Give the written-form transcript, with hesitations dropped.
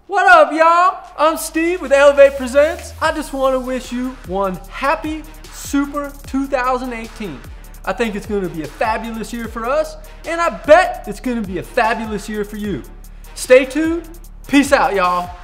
What up, y'all? I'm Steve with ELEV8 Presents. I just want to wish you one happy Super 2018. I think it's going to be a fabulous year for us, and I bet it's going to be a fabulous year for you. Stay tuned. Peace out, y'all.